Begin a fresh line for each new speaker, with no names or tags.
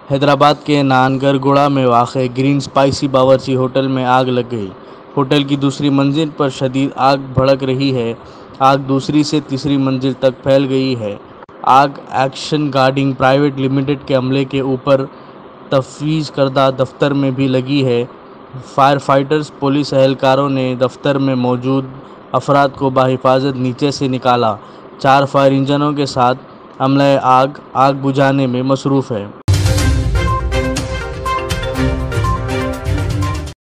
हैदराबाद के नानगरगुड़ा में वाक़ ग्रीन स्पाइसी बावर्ची होटल में आग लग गई। होटल की दूसरी मंजिल पर शदीद आग भड़क रही है। आग दूसरी से तीसरी मंजिल तक फैल गई है। आग एक्शन गार्डिंग प्राइवेट लिमिटेड के अमले के ऊपर तफवीज़ करदा दफ्तर में भी लगी है। फायर फाइटर्स पुलिस एहलकारों ने दफ्तर में मौजूद अफराद को बाहिफाजत नीचे से निकाला। 4 फायर इंजनों के साथ अमला आग बुझाने में मसरूफ़ है।